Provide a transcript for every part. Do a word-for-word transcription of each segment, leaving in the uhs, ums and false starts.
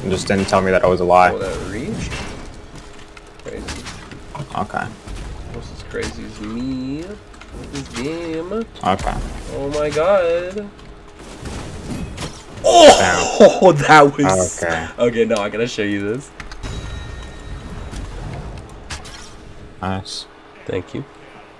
and just didn't tell me that it was a lie. Oh, that reach? Crazy. Okay. Almost as crazy as me with this game. Okay. Oh my god. Oh, oh that was... Okay. Okay, no, I gotta show you this. Nice. Thank you.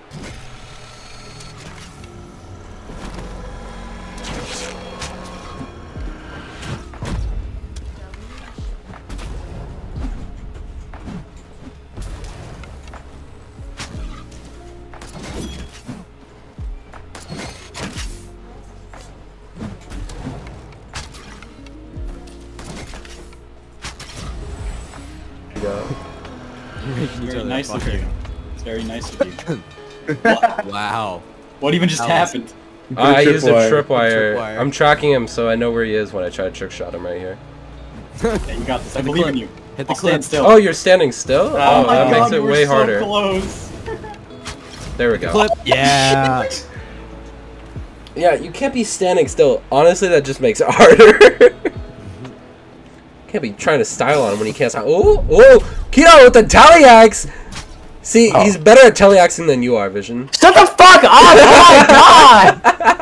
Very nice of you. It's very nice of you. Wow. What even just That happened? Uh, I used a tripwire. tripwire. Tripwire. I'm tracking him so I know where he is when I try to trick shot him right here. Yeah, you got this. I Hit the believe clip. in you. Hit the I'll stand clip. still. Oh, you're standing still? Oh, Oh, my that god, makes it you were way so harder. close. There we go. Clip. Yeah. Yeah, you can't be standing still. Honestly, that just makes it harder. Can't be trying to style on him when he can't style. Oh, oh, Kino with the teleaxe. See, Oh. he's better at teleaxing than you are, Vision. Shut the fuck up! Oh my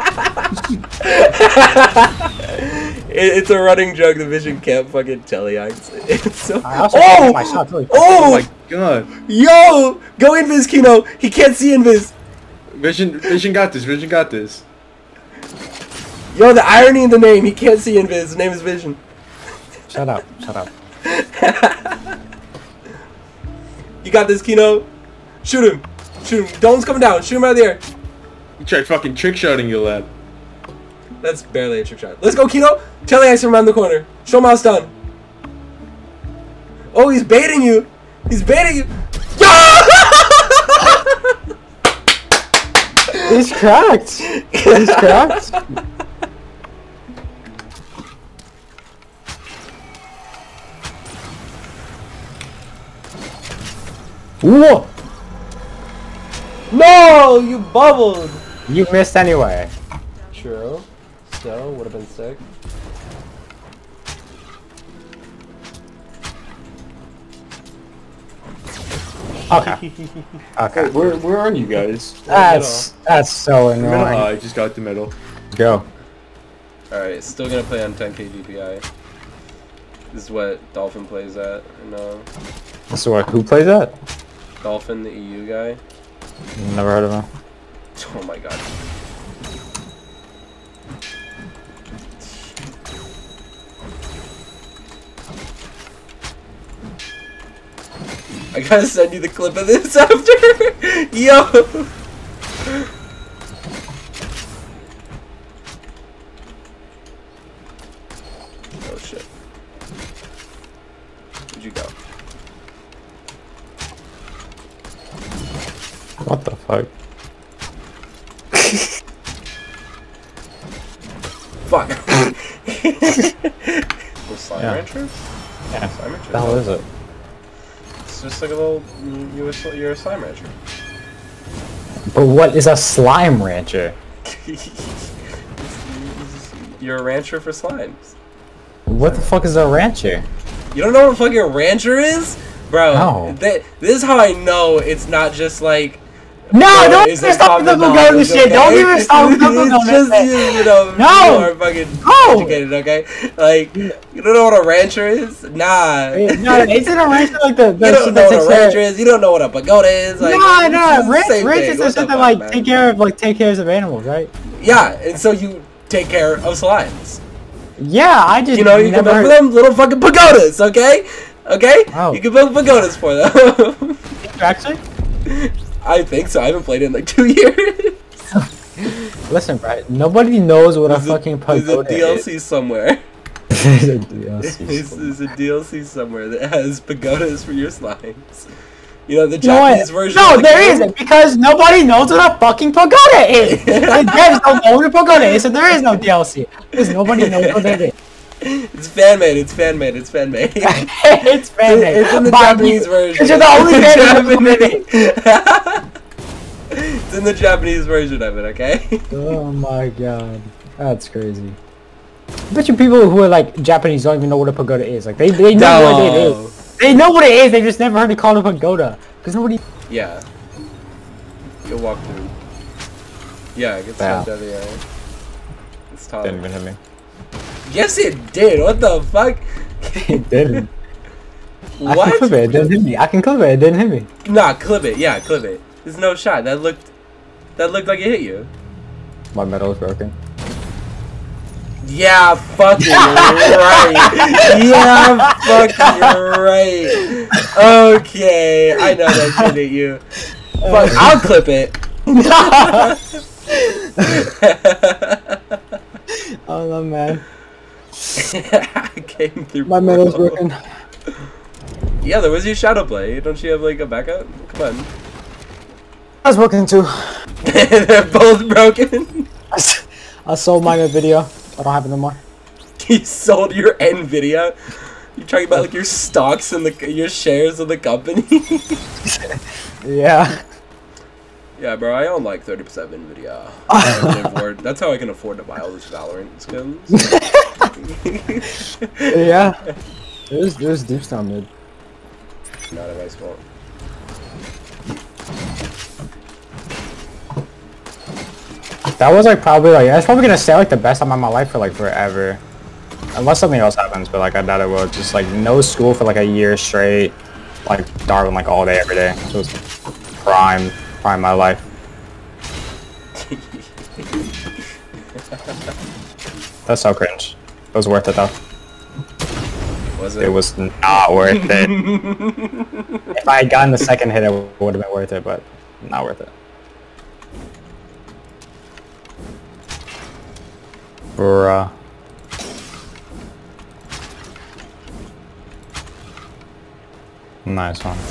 god! It, it's a running joke. The Vision can't fucking teleaxe. It's so. I also Oh! oh! my shot really quick. Oh Oh! my god. Yo! Go invis, Kino. He can't see invis. Vision, Vision got this. Vision got this. Yo, the irony in the name. He can't see invis. His name is Vision. Shut up, shut up. You got this, Kino. Shoot him. Shoot him. Dolan's coming down. Shoot him out of the air. You tried fucking trick shotting your lad. That's barely a trick shot. Let's go, Kino. Teleaxe him around the corner. Show him how it's done. Oh, he's baiting you. He's baiting you. He's cracked. He's cracked. Whoa! No, you bubbled. You missed anyway. True. Still would have been sick. Okay. Okay. Wait, where, where are you guys? That's that's so The middle? annoying. Oh, I just got the middle. Go. Alright, still gonna play on ten K D P I. This is what Dolphin plays at. No. So what? Who plays that? Dolphin, the E U guy. Never heard of him. Oh my god. I gotta send you the clip of this after. Yo. Oh shit. Where'd you go? What the fuck? Fuck. Little slime Yeah. rancher? Yeah. Slime rancher. What the hell is it? It's just like a little. You're a, you're a slime rancher. But what is a slime rancher? You're a rancher for slimes. What the fuck is a rancher? You don't know what fucking a rancher is? Bro, No. th this is how I know it's not just like... No, uh, don't it's even a stop with the common Pagoda knowledge, shit. Don't okay? even stop with the It's Pagoda just, shit. you, you know, No. you are fucking No. educated, okay? Like, you don't know what a rancher is? Nah. No, isn't a rancher like the, the You shit don't know that what takes a care rancher is. You don't know what a pagoda is. Like, No, it's no, the ranch, same ranchers thing. are What shit the that like fuck, take man? care of like take care of animals, right? Yeah, and so you take care of slimes. Yeah, I just You know, you can never build for heard- them little fucking pagodas, okay? Okay? Oh. You can build pagodas for them. Actually, I think so. I haven't played it in like two years. listen, right? Nobody knows what a There's fucking There's a pagoda D L is. C somewhere. There's a D L C. There's, there's a D L C somewhere that has pagodas for your slimes. You know, the You know what? Japanese version No, of the there game? isn't, because nobody knows what a fucking pagoda is. The devs don't know what a pagoda is, so there is no D L C. Because nobody knows what it is. It's fan made. It's fan made. It's fan made. It's fan made. It's in the By Japanese you. version. Because you're the only fan Japanese. It's in the Japanese. It's in the Japanese version of it. Okay. Oh my god, that's crazy. I bet you people who are like Japanese don't even know what a pagoda is. Like they they know No. what it is. They know what it is. They just never heard it called a pagoda because nobody. Yeah. You'll walk through. Yeah, it gets Yeah. shoved out of the eye. It's tall. Didn't even hit me. Yes, it did. What the fuck? It didn't. I can What? clip it. It didn't hit me. I can clip it. It didn't hit me. Nah, clip it. Yeah, clip it. There's no shot. That looked. That looked like it hit you. My metal is broken. Yeah, fucking right. Yeah, fucking right. Okay, I know that shit hit you. Fuck, I'll clip it. Oh no, man. I came through. My metal's broken. Yeah, there was your shadow play. Don't you have like a backup? Come on. I was broken too. They're both broken. I, s I sold mine in a video. I don't have it no more. You sold your Nvidia. You're talking about like your stocks and the your shares of the company. Yeah. Yeah, bro. I own like thirty percent of Nvidia. I can afford, that's how I can afford to buy all these Valorant skins. Yeah. There's there's deep stone, dude. Not a nice fault. That was like probably like that's probably gonna stay like the best time of my life for like forever, unless something else happens. But like I doubt it will. Just like no school for like a year straight, like Darwin like all day every day. So it was prime prime my life. That's so cringe. It was worth it though. Was it? It was not worth it. If I had gotten the second hit, it would have been worth it, but not worth it. Bruh. Nice one.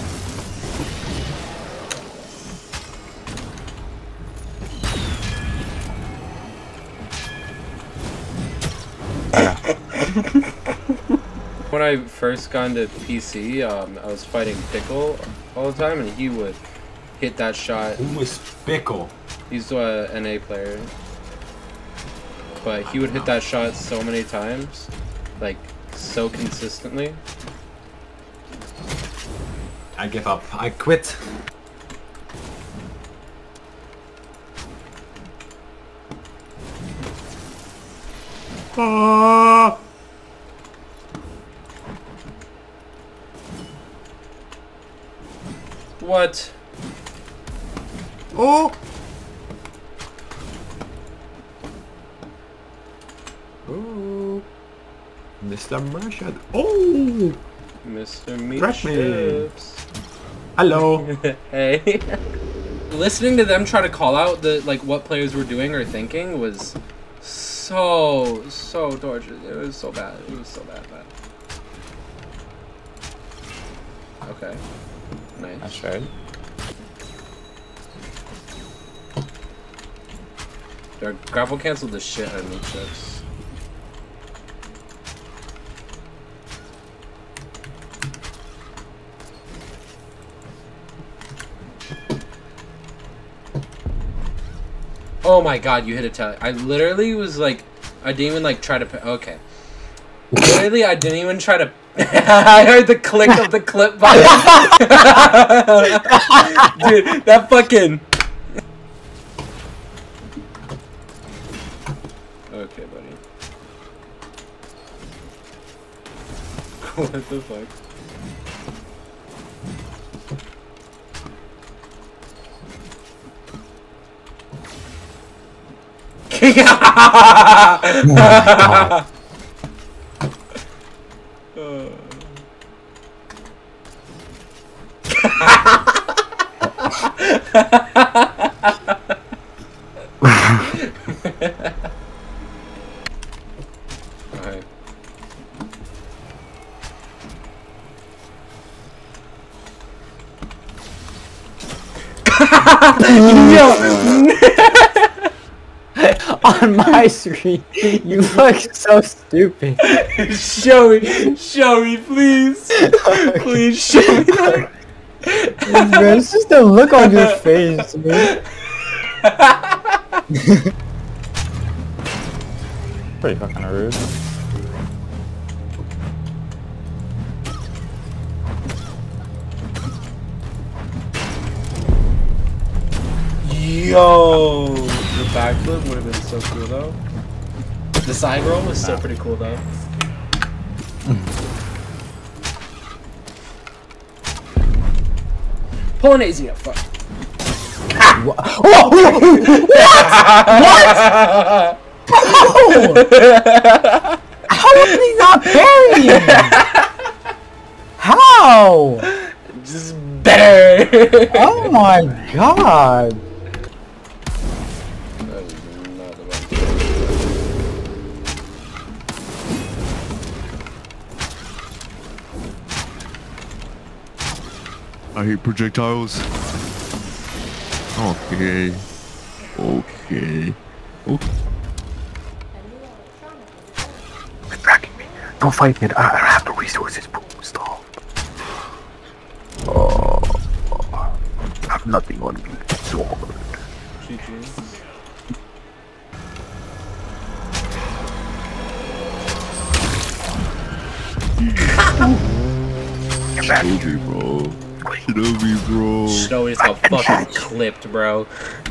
When I first got into P C, um, I was fighting Pickle all the time, and he would hit that shot. Who was Pickle? He's uh, an N A player. But he would hit that shot so many times, like, so consistently. I give up. I quit. Ah! What? Oh! Oh! Mister Merchant. Oh! Mister Meat Crack me. Chips. Hello. Hey. Listening to them try to call out the like what players were doing or thinking was so so torturous. It was so bad. It was so bad. bad. Okay. Nice. That's right. They're grapple canceled the shit out of meat chips. Oh my god, you hit a tele. I literally was like, I didn't even like try to. Okay. Literally, I didn't even try to. I heard the click of the clip button. Dude, that fucking. Okay, buddy. What the fuck? Okay. On my screen, you look so stupid. Show me, show me, please, please show me that. Bro, it's just the look on your face, man. pretty fucking rude. Yo, the backflip would have been so cool though. The side roll was still pretty cool though. Polonaise, fuck. What? What? What? How did he not bury him? How? Just better. Oh my god. I hate projectiles. Okay. Okay. Okay. It's tracking me. Don't fight me. I don't have the resources. Stop. Oh, I have nothing on me. So Get back here, bro. Shinobi, bro. Snow just got fucking clipped, bro.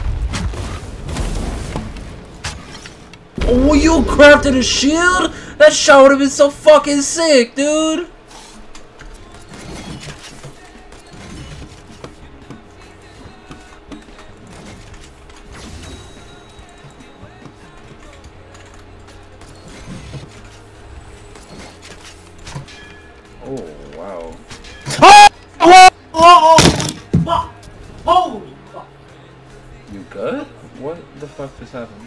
Oh, you crafted a shield? That shot would have been so fucking sick, dude. Oh, wow. Holy fuck! You good? What the fuck just happened?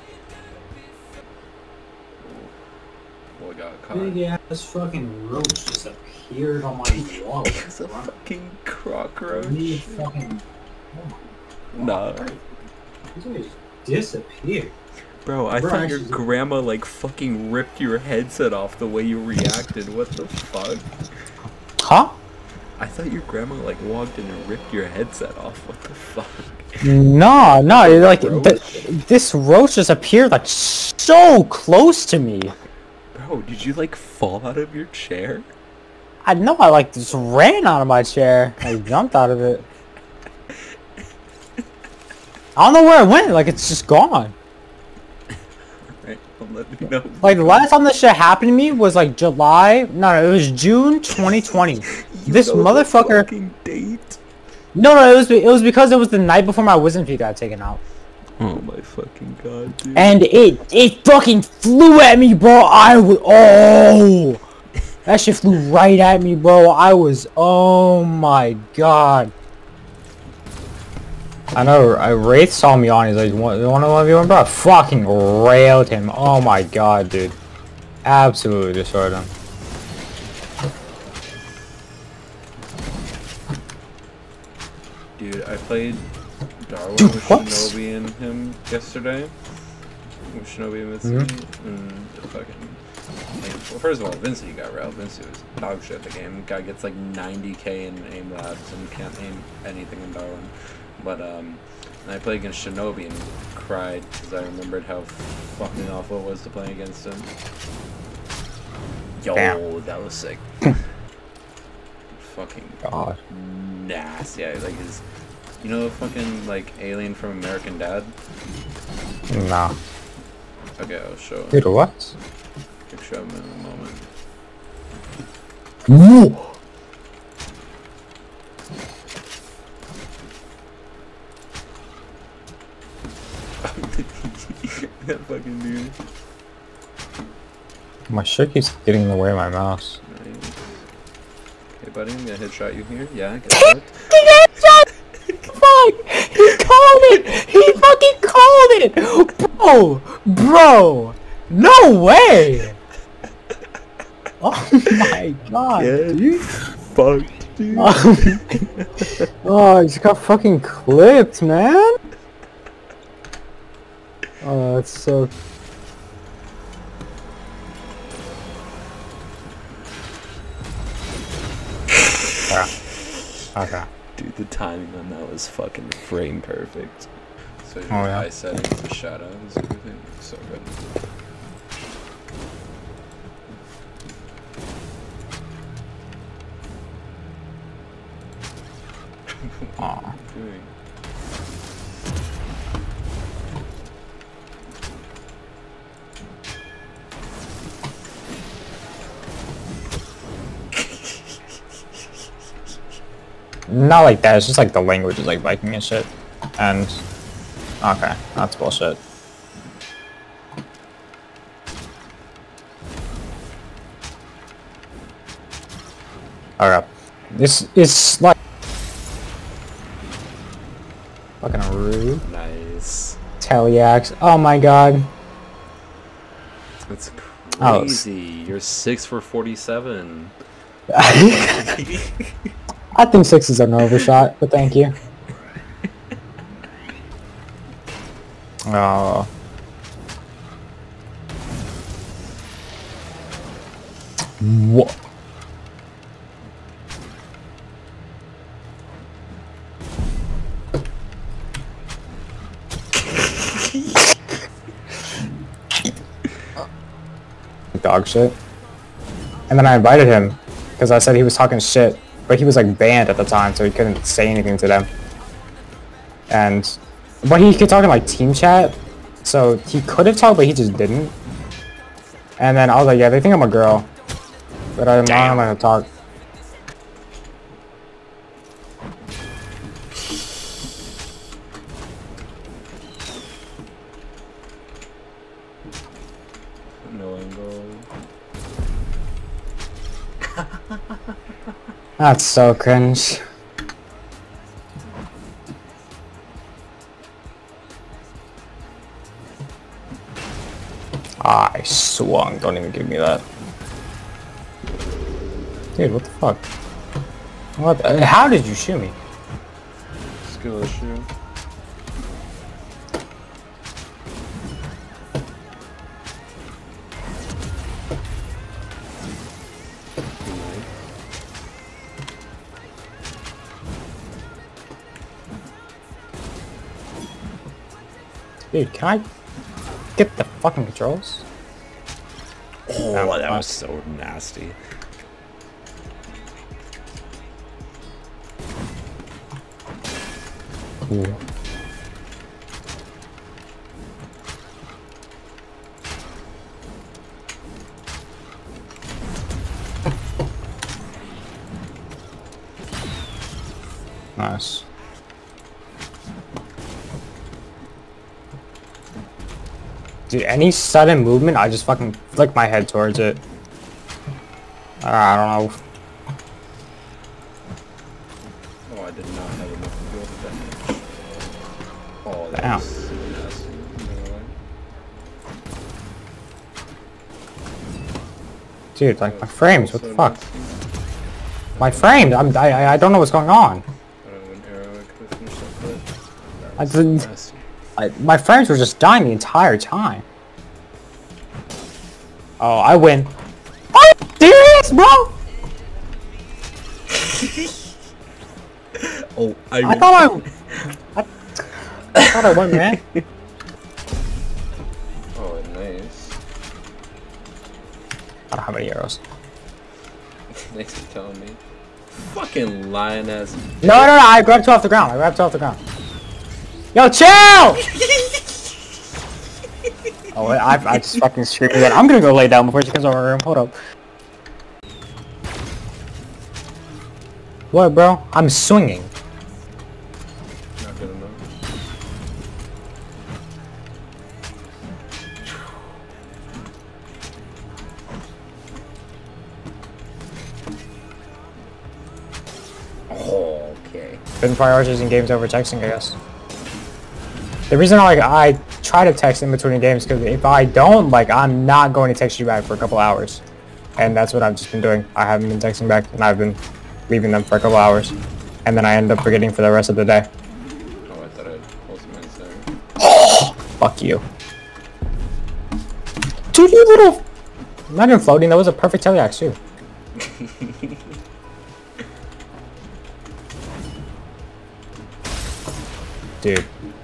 Boy got caught. Big ass fucking roach just appeared on my wall. It's a fucking cockroach. Me fucking. Oh my Nah. god. These guys just disappeared. Bro, I Bro, thought your actually- grandma like fucking ripped your headset off the way you reacted. What the fuck? Huh? I thought your grandma like walked in and ripped your headset off. What the fuck? No, no, like Roach? th this roach just appeared like so close to me. Bro, did you like fall out of your chair? I know I like just ran out of my chair. I jumped out of it. I don't know where it went. Like it's just gone. Right, well, let me know. Like the last time this shit happened to me was like July. No, no, it was June twenty twenty. You This know the motherfucker. fucking date. No, no, it was it was because it was the night before my wisdom teeth got taken out, Oh my fucking god, dude. and it it fucking flew at me, bro. I was oh, that shit flew right at me, bro. I was oh my god. I know. I Wraith saw me on. He's like, "You want you want to love you, one, bro?" I fucking railed him. Oh my god, dude. Absolutely destroyed him. Dude, I played Darwin Dude, with what? Shinobi and him yesterday. With Shinobi and Vincent. Mm-hmm. And the fucking. Like, well, first of all, Vincent got railed. Vincent was dog shit at the game. Guy gets like ninety K in aim labs and can't aim anything in Darwin. But, um. And I played against Shinobi and cried because I remembered how fucking awful it was to play against him. Yo, Damn. that was sick. Fucking God. nasty. Yeah, like his, you know, the fucking like alien from American Dad. Nah. Okay, I'll show him. Dude, what? I'll show him in a moment. Whoa. That fucking dude. My shirt keeps getting in the way of my mouse. Nice. Okay, buddy, I'm gonna headshot you here. Yeah, I got that. Fuck! He called it! He fucking called it! Bro! Bro! No way! Oh my god, Get dude. fucked, dude. Oh, I just got fucking clipped, man! Oh, that's so... Yeah. Okay. Dude, the timing on that was fucking frame perfect. So your Oh, yeah. eye settings, the shadows, everything, so good. Aw. Not like that, it's just like the language is like Viking and shit. And okay, that's bullshit. Alright. This is like fucking rude. Nice. Teliax. Oh my god. That's Oh, crazy. You're six for forty-seven. I think six is an overshot, but thank you. Oh. What? Dog shit. And then I invited him because I said he was talking shit, but he was like banned at the time, so he couldn't say anything to them. And but he could talk in like team chat, so he could have talked, but he just didn't. And then I was like, yeah, they think I'm a girl, but I'm not gonna talk. No angle. That's so cringe. I swung. Don't even give me that. Dude, what the fuck? What the, how did you shoot me? Skill issue. Dude, can I get the fucking controls? Oh, that was so nasty. Ooh. Nice. Dude, any sudden movement, I just fucking flick my head towards it. Uh, I don't know. Oh, I did not have enough field damage. Oh, that Damn. was so nasty. Dude, like my frames, what the fuck? My frames, I'm, I, I don't know what's going on. I don't know when arrow I could have finished that clip. I didn't. I, my frames were just dying the entire time. Oh, I win. Are you serious, bro? Oh, I, I thought I, I, I thought I won, man. Oh, nice. I don't have any arrows. Thanks for telling me. Fucking lying ass. No, no, no! I grabbed two off the ground. I grabbed two off the ground. Yo, chill! Oh, I, I just fucking screamed that. I'm gonna go lay down before she comes over my room. Hold up. What, bro? I'm swinging. Not good enough. Oh, okay. Been prioritizing games over texting, I guess. The reason like I try to text in between games because if I don't, like, I'm not going to text you back for a couple hours, and that's what I've just been doing. I haven't been texting back, and I've been leaving them for a couple hours, and then I end up forgetting for the rest of the day. Oh, I thought I'd close my there. Oh, fuck you, dude! You little. Not even floating. That was a perfect teleax too. Dude.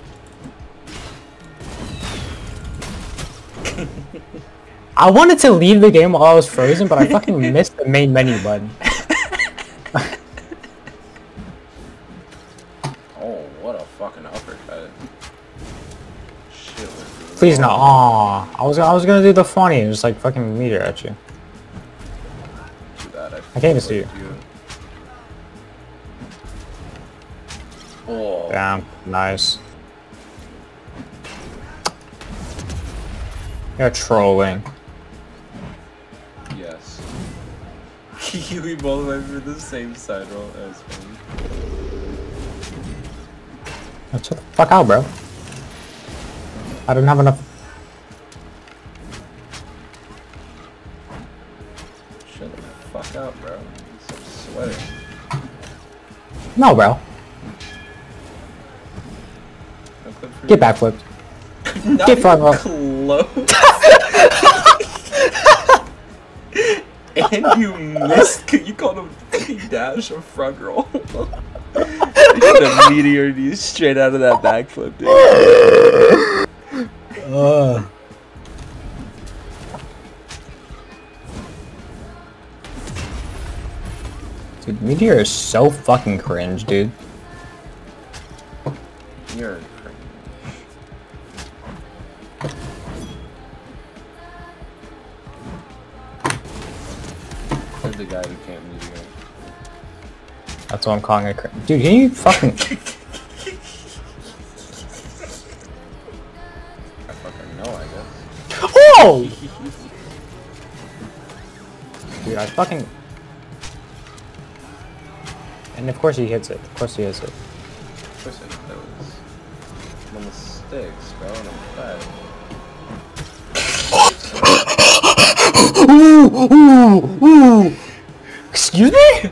I wanted to leave the game while I was frozen, but I fucking missed the main menu button. Please no. Aw. I was I was gonna do the funny and just like fucking meteor at you. Do that, I, I can't even see you. Oh. Damn. Nice. You're trolling. Yes. We both went for the same side roll. That was funny. Let's get the fuck out, bro. I don't have enough. Shut the fuck up, bro. I'm sweating. No, bro. No clip for Get you. backflipped. Not Get front row. close. And you missed. You called him fucking dash a front roll. The meteor you straight out of that backflip, dude. Uh. Dude, meteor is so fucking cringe, dude. You're You're the guy who can't meteor. That's what I'm calling it. Cringe. Dude, can you fucking? I fucking know, I guess. Oh! Dude, I fucking. And of course he hits it. Of course he hits it. Of course I know this. I'm on the sticks, bro, and I'm fat. Ooh, ooh, ooh. Excuse me?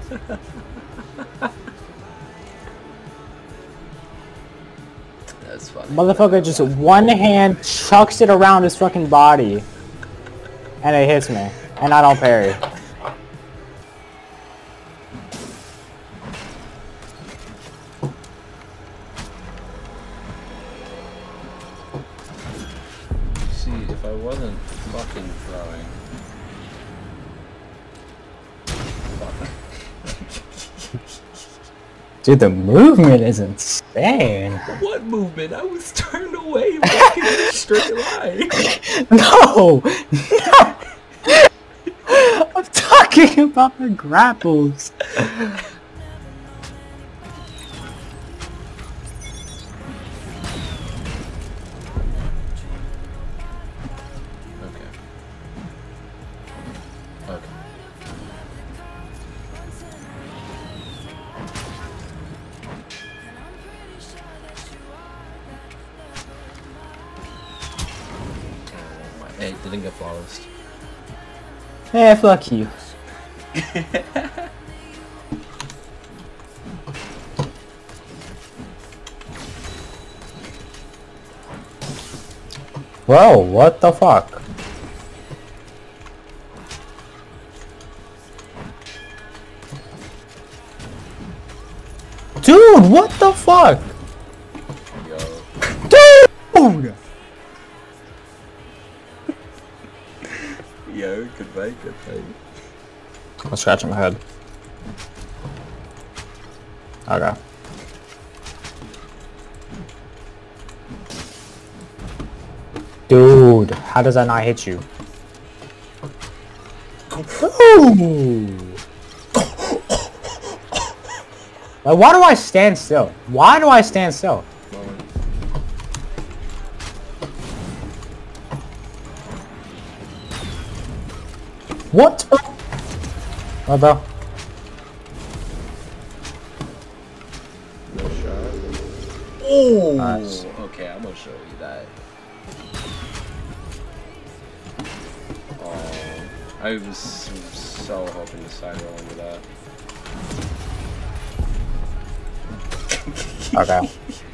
That's funny. Motherfucker just one hand chucks it around his fucking body. And it hits me. And I don't parry. See, if I wasn't fucking throwing. Dude, the movement is insane. What movement? I was turned away, walking in a straight line. No! No! I'm talking about the grapples. Okay. Okay. Hey, didn't get flawless. Eh, fuck you. Whoa, what the fuck? Dude, what the fuck? Yo. Dude! Yo, good fight, good fight. I'm scratching my head. Okay. Dude, how does that not hit you? Ooh. Like, why do I stand still? Why do I stand still? What? What the? No shot. Oh, Nice. okay, I'm gonna show you that. Oh, I was so hoping to side roll into that. Okay.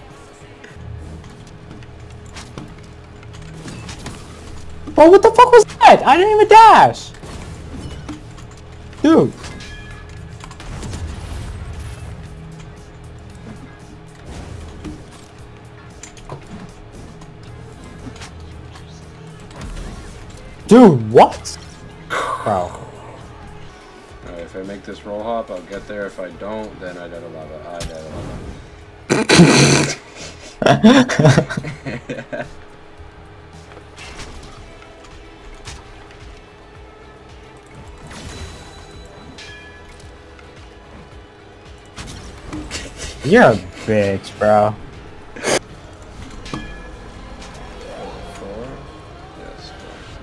Well, what the fuck was that? I didn't even dash. Dude. Dude, what? Bro. Alright, if I make this roll hop, I'll get there. If I don't, then I gotta lava. I gotta lava. You're a bitch, bro. Four. Yes.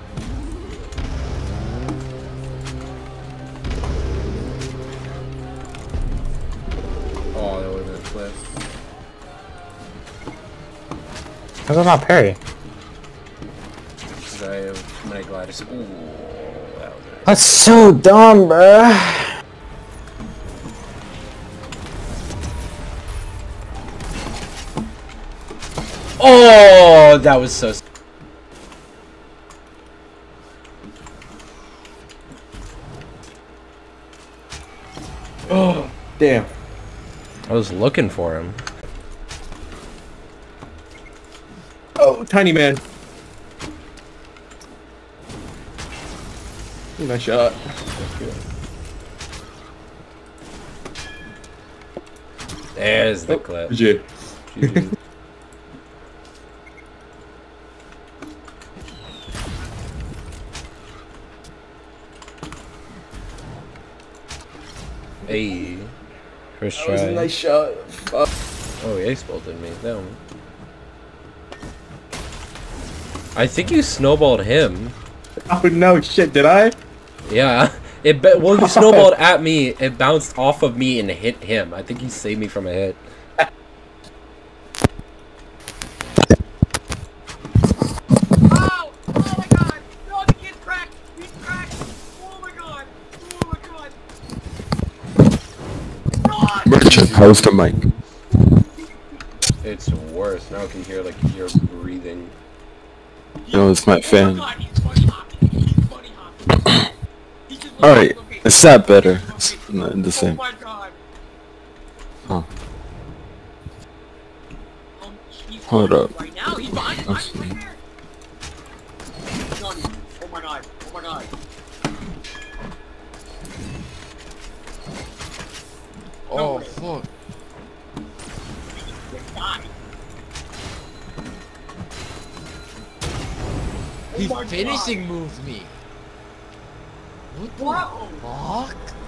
Oh, that would have been a clip. How's that not parry? Because I have too many gliders. Ooh, that was it. That's so dumb, bruh. Oh, that was so. Oh, damn. I was looking for him. Oh, tiny man. Ooh, nice shot. There's the Oh, clip. G G. Hey. First That was a try. nice shot. Fuck. Oh, he ace bolted me. Damn. I think you snowballed him. Oh no, shit, did I? Yeah. It be well, you snowballed at me. It bounced off of me and hit him. I think you saved me from a hit. Oh! Oh my god! No, the kid's cracked! He's cracked! Oh my god! Oh my god! God! Merchant, how's the mic? It's worse. Now I can hear like your breathing. No, it's my Oh fan. my god, he's bunny hopping! He's bunny hopping! He's just Alright, looking at it's that better. It's not the Oh same. my god! Huh. Um, he's Hold on up. right now, he's behind his Let's right see. there! Johnny, oh my god, oh my god. Oh, fuck. Die. He Oh my finishing God. moved me. What the Wow. fuck?